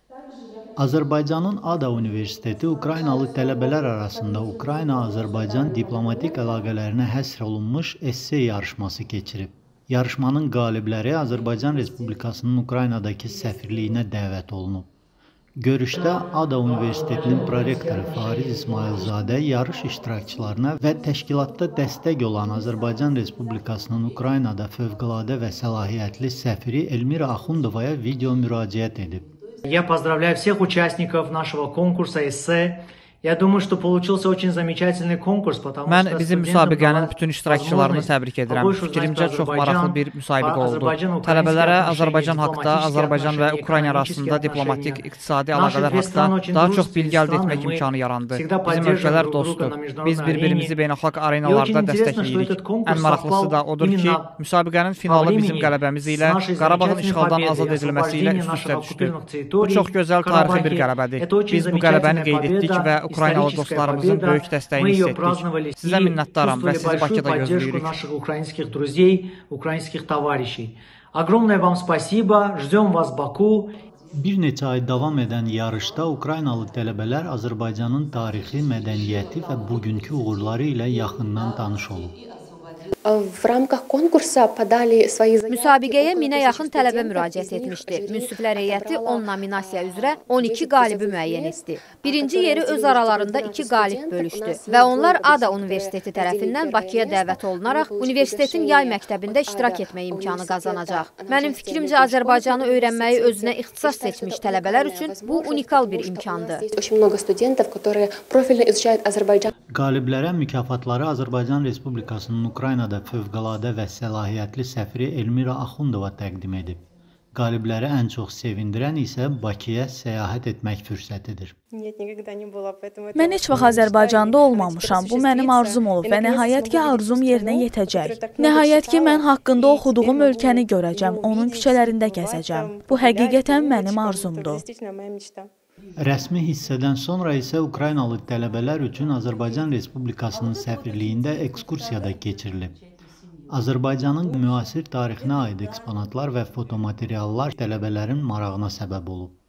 Azərbaycanın ADA Universiteti Ukraynalı tələbələr arasında Ukrayna-Azərbaycan diplomatik əlaqələrinə həsr olunmuş essey yarışması keçirib. Yarışmanın qalibləri Azərbaycan Respublikasının Ukraynadakı səfirliyinə dəvət olunub. Görüşdə ADA Universitetinin prorektoru Fariz İsmailzadə yarış iştirakçılarına və təşkilatda dəstək olan Azərbaycan Respublikasının Ukraynada fövqəladə və səlahiyyətli səfiri Elmira Axundovaya video müraciət edib. Я поздравляю всех участников нашего конкурса эссе. Я думаю, что получился очень замечательный конкurs, потому что Mən bizim müsabiqənin bütün iştirakçılarını təbrik edirəm. Fikrimcə çox maraqlı bir müsabiqə oldu. Tələbələrə Azərbaycan haqqında, Azərbaycan və Ukrayna arasında diplomatik, iqtisadi əlaqələr haqqında daha çox bilgi əldə etmək imkanı yarandı. Bizim ölkələr dostdur. Biz bir-birimizi beynəlxalq arenalarda dəstəkləyirik. Ən maraqlısı da odur ki, müsabiqənin finalı bizim qələbəmiz ilə, Qarabağın işğaldan azad edilməsi ilə üst-üstə düşdü. Bu çox gözəl tarixi bir qələbədir. Biz bu qələbəni qeyd etdik və Ukraynalı dostlarımızın böyük dəstəyini hiss etdik. Sizə minnətdaram və sizi Bakıda gözləyirik. Огромное вам спасибо, ждем вас в Баку. Bir neçə ay davam edən yarışda Ukraynalı tələbələr Azərbaycanın tarixi, mədəniyyəti və bugünkü uğurları ilə yaxından tanış olub. Müsabiqəyə 1000-ə yaxın tələbə müraciət etmişdi. Münsiflər heyəti 10 nominasiya üzrə 12 qalibi müəyyən etdi. Birinci yeri öz aralarında 2 qalib bölüşdü və onlar ADA Universiteti tərəfindən Bakıya dəvət olunaraq universitetin yay məktəbində iştirak etmək imkanı qazanacaq. Mənim fikrimcə Azərbaycanı öyrənməyi özünə ixtisas seçmiş tələbələr üçün bu unikal bir imkandır. Qaliblərə mükafatları Azərbaycan Respublikasının Ukraynada fövqəladə və səlahiyyətli səfiri Elmira Axundova təqdim edib. Qalibləri ən çox sevindirən isə Bakıya səyahət etmək fürsətidir. Mən heç vaxt Azərbaycanda olmamışam. Bu mənim arzum olub və nəhayət ki, arzum yerinə yetəcək. Nəhayət ki, mən haqqında oxuduğum ölkəni görəcəm, onun küçələrində gəzəcəm. Bu həqiqətən mənim arzumdur. Rəsmi hissədən sonra isə Ukraynalı tələbələr üçün Azərbaycan Respublikasının səfirliyində ekskursiya da keçirilib. Azərbaycanın müasir tarixinə aid eksponatlar və fotomateriallar tələbələrin marağına səbəb olub.